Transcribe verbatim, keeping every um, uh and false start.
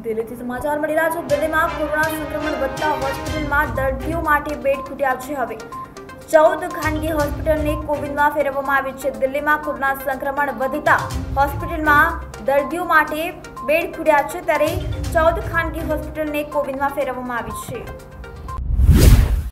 દિલ્હીથી સમાચાર મળી રહ્યા છે। દિલ્હીમાં કોરોના સંક્રમણ વધતા હોસ્પિટલમાં દર્દીઓ માટે બેડ ખૂટ્યા છે। હવે ચૌદ ખાનગી હોસ્પિટલને કોવિડમાં ફેરવવામાં આવી છે। દિલ્હીમાં કોરોના સંક્રમણ વધતા હોસ્પિટલમાં દર્દીઓ માટે બેડ ખૂટ્યા છે, ત્યારે ચૌદ ખાનગી હોસ્પિટલને કોવિડમાં ફેરવવામાં આવી છે।